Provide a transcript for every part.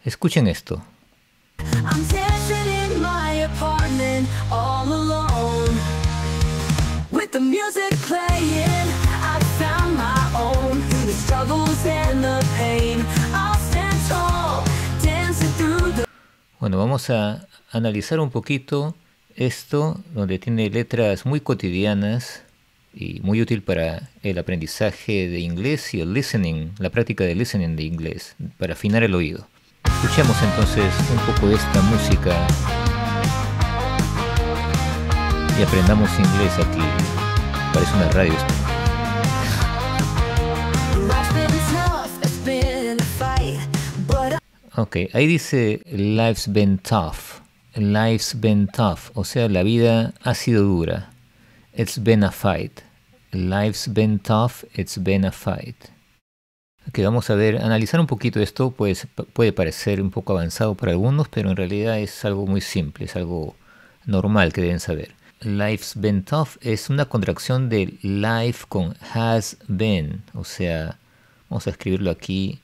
Escuchen esto. I'm dancing in my apartment all alone. With the music playing, I found my own. Through the struggles and the pain, I'll stand tall, dancing through the... Bueno, vamos a analizar un poquito esto, donde tiene letras muy cotidianas y muy útil para el aprendizaje de inglés y el listening, la práctica de listening de inglés, para afinar el oído. Escuchemos entonces un poco de esta música y aprendamos inglés aquí. Parece una radio esto. Ok, ahí dice life's been tough. Life's been tough, o sea, la vida ha sido dura. It's been a fight. Life's been tough, it's been a fight. Ok, vamos a ver, analizar un poquito esto, pues puede parecer un poco avanzado para algunos, pero en realidad es algo muy simple, es algo normal que deben saber. Life's been tough es una contracción de life con has been, o sea, vamos a escribirlo aquí.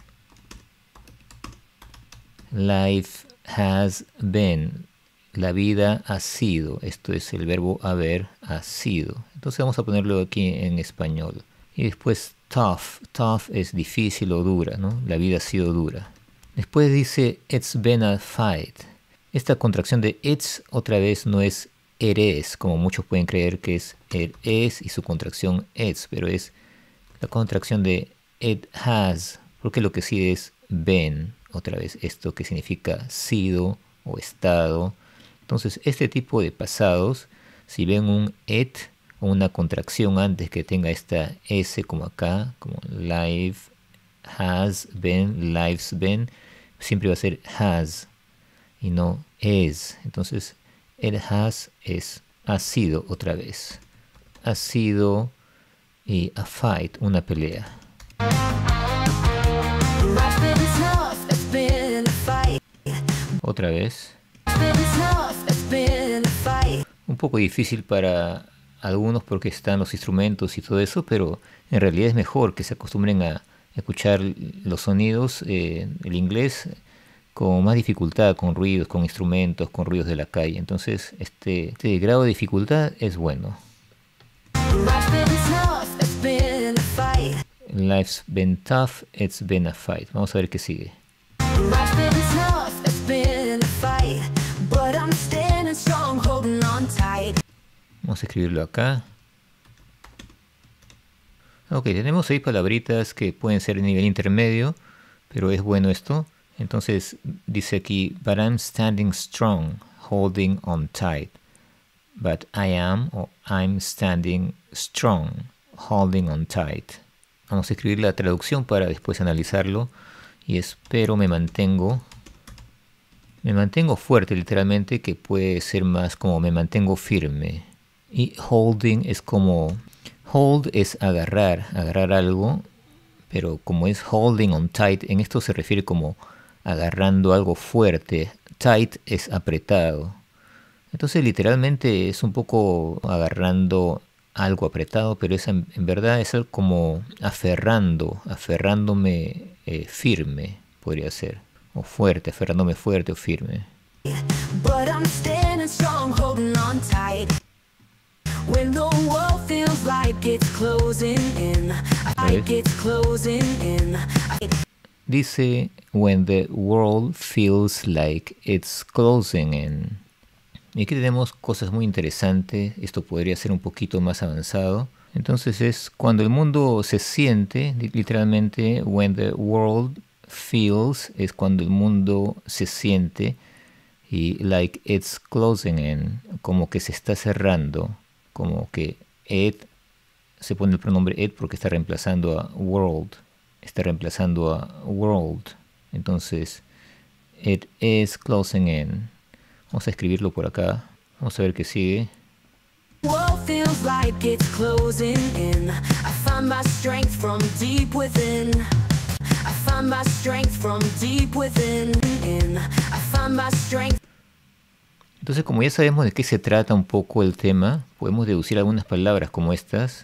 Life has been, la vida ha sido, esto es el verbo haber, ha sido. Entonces vamos a ponerlo aquí en español. Y después tough, tough es difícil o dura, ¿no? La vida ha sido dura. Después dice it's been a fight. Esta contracción de it's otra vez no es it is, como muchos pueden creer que es it is y su contracción it's, pero es la contracción de it has, porque lo que sigue es been. Otra vez esto que significa sido o estado. Entonces este tipo de pasados, si ven un it o una contracción antes que tenga esta S como acá, como life has been, life's been, siempre va a ser has y no is. Entonces it has es ha sido otra vez. Ha sido y a fight, una pelea. Otra vez. Un poco difícil para algunos porque están los instrumentos y todo eso, pero en realidad es mejor que se acostumbren a escuchar los sonidos, el inglés, con más dificultad, con ruidos, con instrumentos, con ruidos de la calle. Entonces, este grado de dificultad es bueno. Life's been tough, it's been a fight. Vamos a ver qué sigue. Vamos a escribirlo acá. Ok, tenemos 6 palabritas que pueden ser de nivel intermedio, pero es bueno esto. Entonces dice aquí, but I'm standing strong, holding on tight. But I am, o I'm standing strong, holding on tight. Vamos a escribir la traducción para después analizarlo. Y espero me mantengo fuerte literalmente, que puede ser más como me mantengo firme. Y holding es como, hold es agarrar algo, pero como es holding on tight, en esto se refiere como agarrando algo fuerte. Tight es apretado. Entonces literalmente es un poco agarrando algo apretado, pero es en verdad es algo como aferrándome firme, podría ser. O fuerte, aferrándome fuerte o firme. But I'm standing strong, holding on tight. When the world feels like it's closing in, like it's closing in. Dice, when the world feels like it's closing in. Y aquí tenemos cosas muy interesantes. Esto podría ser un poquito más avanzado. Entonces es cuando el mundo se siente, literalmente, when the world feels es cuando el mundo se siente, y like it's closing in, como que se está cerrando, como que it, se pone el pronombre it porque está reemplazando a world, entonces it is closing in. Vamos a escribirlo por acá, vamos a ver qué sigue. World feels like it's closing in. I find my strength from deep within. I find my strength from deep within. I find my strength. Entonces, como ya sabemos de qué se trata un poco el tema, podemos deducir algunas palabras como estas.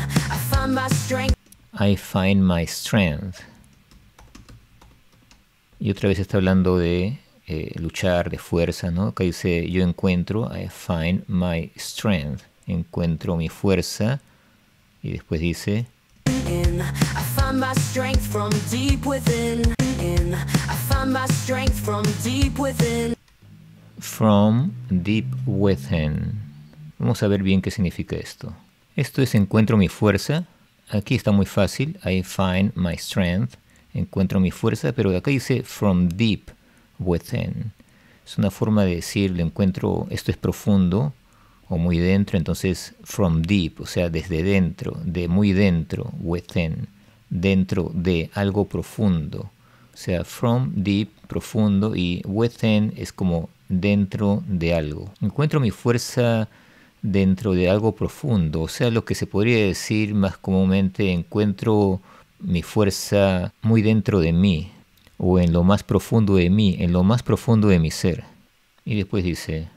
I find my strength. Y otra vez está hablando de luchar, de fuerza, ¿no? Acá dice, yo encuentro, I find my strength. Encuentro mi fuerza. Y después dice, I find my strength from deep within. I find my strength from deep within. from deep within. Vamos a ver bien qué significa esto. Esto es encuentro mi fuerza. Aquí está muy fácil. I find my strength. Encuentro mi fuerza, pero acá dice from deep within. Es una forma de decir, lo encuentro, esto es profundo o muy dentro, entonces from deep, o sea, desde dentro, de muy dentro, within, dentro de algo profundo. O sea, from deep, profundo, y within es como dentro de algo. Encuentro mi fuerza dentro de algo profundo, o sea, lo que se podría decir más comúnmente, encuentro mi fuerza muy dentro de mí, o en lo más profundo de mí, en lo más profundo de mi ser. Y después dice,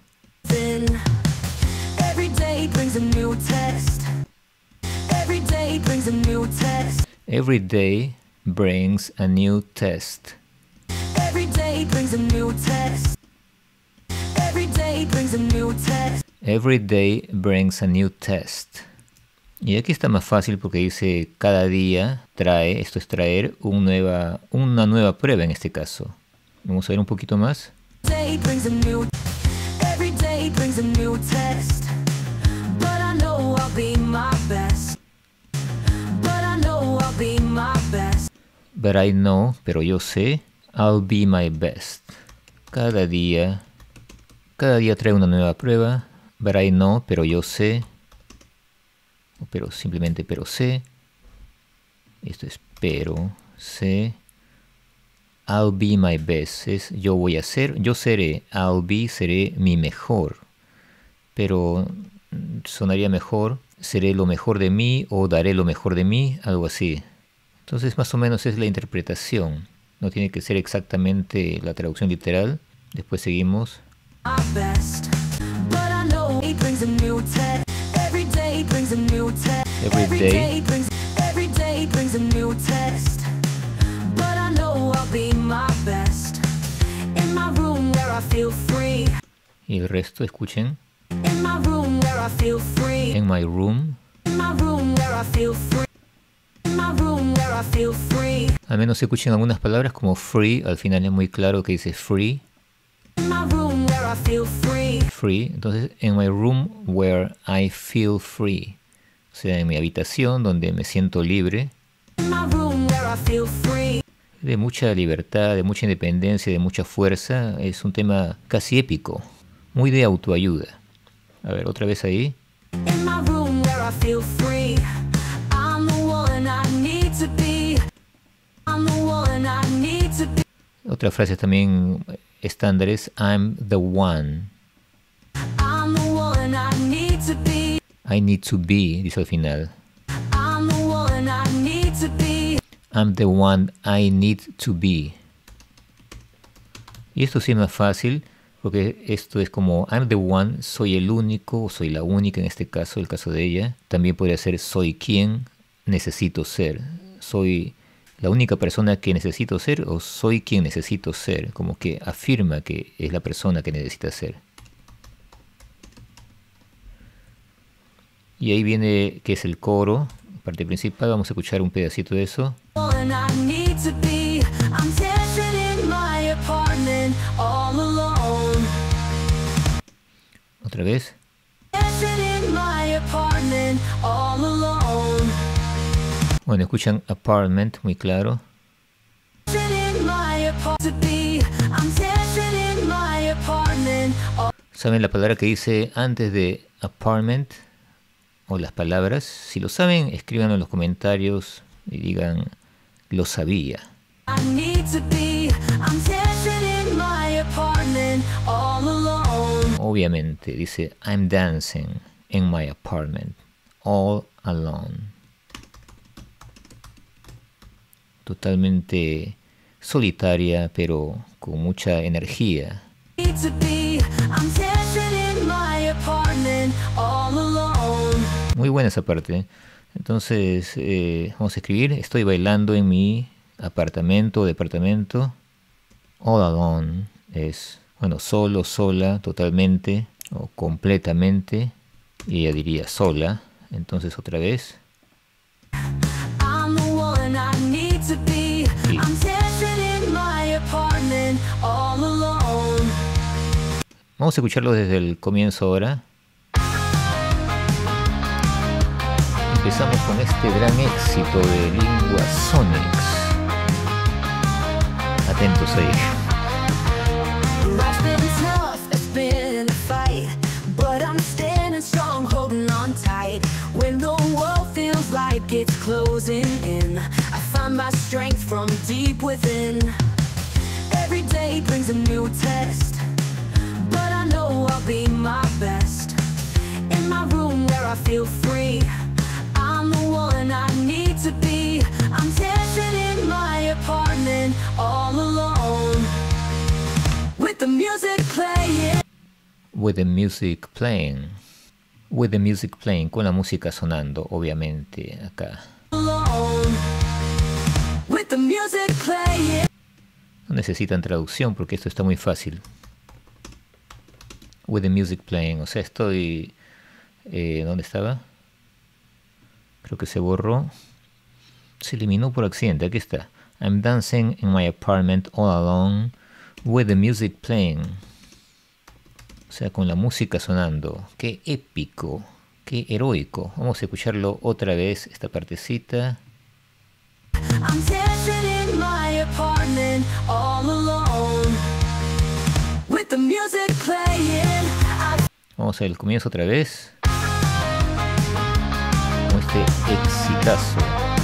Every day brings a new test. Every day brings a new test. every day brings a new test. Every day brings a new test. Every day brings a new test. Every day brings a new test. Y aquí está más fácil porque dice cada día trae, esto es traer una nueva prueba en este caso. Vamos a ver un poquito más. Every day brings a new test. But I know I'll be my best. But I know I'll be my best. But I know, pero yo sé, I'll be my best. Cada día trae una nueva prueba. But I know, pero yo sé. Pero simplemente pero sé. Esto es pero sé. I'll be my best. Es yo voy a ser, yo seré. I'll be, seré mi mejor. Pero sonaría mejor, seré lo mejor de mí o daré lo mejor de mí, algo así. Entonces más o menos es la interpretación. No tiene que ser exactamente la traducción literal. Después seguimos. My best. But I know it brings a new test. Every day brings a new test. Every day. Every day brings a new test. But I know I'll be my best. In my room where I feel free. Y el resto, escuchen. In my room where I feel free. In my room. In my room where I feel free. In my room where I feel free. Al menos escuchen algunas palabras como free. Al final es muy claro que dice free. In my room where I feel free. Free. Entonces, in my room where I feel free. O sea, en mi habitación donde me siento libre. In my room where I feel free. De mucha libertad, de mucha independencia, de mucha fuerza. Es un tema casi épico. Muy de autoayuda. A ver, otra vez ahí. In my room where I feel free. I'm the one I need to be. I'm the one I need to be. Otra frase también estándares. I'm the one. I'm the one I need to be. I need to be, dice al final. I'm the one I need to be. I'm the one I need to be. Y esto sí es más fácil, porque esto es como I'm the one, soy el único, o soy la única en este caso, el caso de ella. También podría ser soy quien necesito ser. Soy la única persona que necesito ser o soy quien necesito ser. Como que afirma que es la persona que necesita ser. Y ahí viene que es el coro, parte principal. Vamos a escuchar un pedacito de eso. One I need to be. I'm dancing in my apartment all alone. Otra vez. Dancing in my apartment all alone. Bueno, escuchan apartment muy claro. Dancing in my apartment to be. I'm dancing in my apartment all ¿Saben la palabra que dice antes de apartment? O las palabras. Si lo saben, escríbanlo en los comentarios y digan, lo sabía. I need to be. I'm dancing in my apartment all alone. Obviamente, dice, I'm dancing in my apartment, all alone. Totalmente solitaria, pero con mucha energía. Need to be. I'm dancing in my apartment all alone. Muy buena esa parte. Entonces, vamos a escribir, estoy bailando en mi apartamento o departamento. All alone es, bueno, solo, sola, totalmente o completamente. Y ella diría sola. Entonces otra vez. I'm the one I need to be. Sí. I'm dancing in my apartment all alone. Vamos a escucharlo desde el comienzo ahora. Empezamos con este gran éxito de Lingua Sonics. Atentos ahí. Life's been tough, it's been a fight, but I'm standing strong, holding on tight. When the world feels like it's closing in, I find my strength from deep within. Every day brings a new test, but I know I'll be my best. In my room where I feel free, I'm the one I need to be. I'm dancing in my apartment all alone, with the music playing. With the music playing. With the music playing. Con la música sonando, obviamente, acá. Alone, with the music playing. No necesitan traducción porque esto está muy fácil. With the music playing. O sea, estoy... ¿dónde estaba? Creo que se borró. Se eliminó por accidente. Aquí está. I'm dancing in my apartment all alone with the music playing. O sea, con la música sonando. Qué épico. Qué heroico. Vamos a escucharlo otra vez, esta partecita. I'm dancing in my apartment all alone, with the music playing. Vamos al comienzo otra vez. Con este exitazo.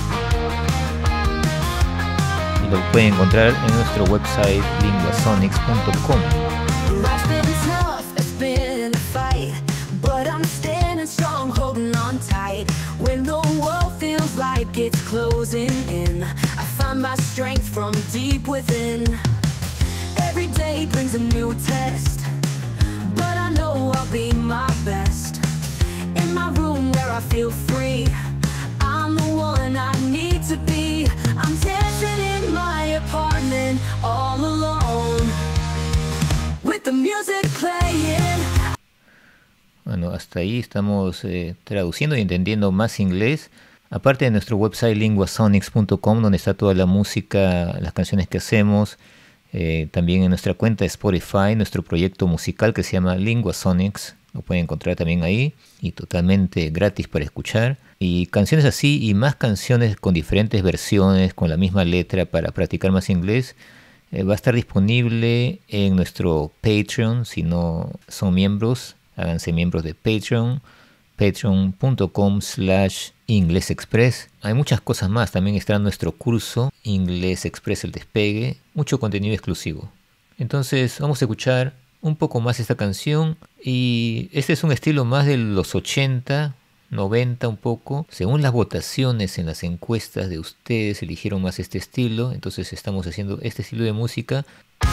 Y lo pueden encontrar en nuestro website linguasonics.com. Life's been tough, it's been a fight, but I'm standing strong, holding on tight. When the world feels like it's closing in, I find my strength from deep within. Every day brings a new test, but I know I'll be my best. In my room where I feel free, I'm the one I need to be. I'm dancing in my apartment all alone, with the music playing. Bueno, hasta ahí estamos traduciendo y entendiendo más inglés. Aparte de nuestro website linguasonics.com, donde está toda la música, las canciones que hacemos. También en nuestra cuenta de Spotify, nuestro proyecto musical que se llama Linguasonics. Lo pueden encontrar también ahí y totalmente gratis para escuchar. Y canciones así y más canciones con diferentes versiones, con la misma letra para practicar más inglés. Va a estar disponible en nuestro Patreon. Si no son miembros, háganse miembros de Patreon. Patreon.com/inglesexpress. Hay muchas cosas más. También está nuestro curso Inglés Express el Despegue. Mucho contenido exclusivo. Entonces vamos a escuchar un poco más esta canción. Y este es un estilo más de los 80, 90 un poco. Según las votaciones en las encuestas de ustedes eligieron más este estilo. Entonces estamos haciendo este estilo de música.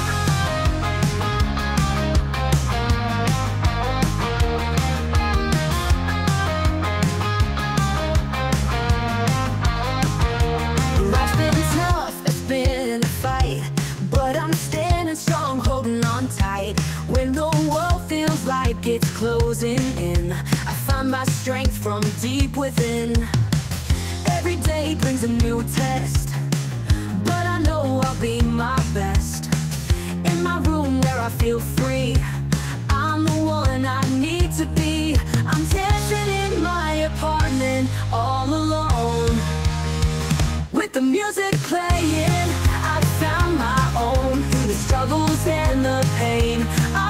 Life's been tough, it's been a fight, but I'm standing strong, holding on tight. When the world feels like it's closing in, I find my strength from deep within. Every day brings a new test, but I know I'll be my best. In my room where I feel free, I'm the one I need to be. I'm dancing in my apartment all alone, with the music playing. I found my own through the struggles and the pain.